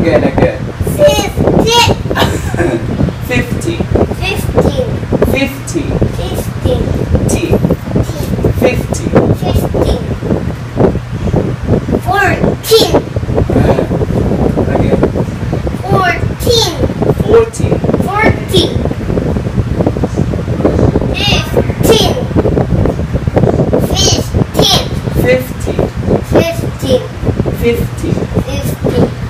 good, good. 50. 50. T. 50. 14. Again. 14. 40. 40. 15. 50. 15. 50. 50.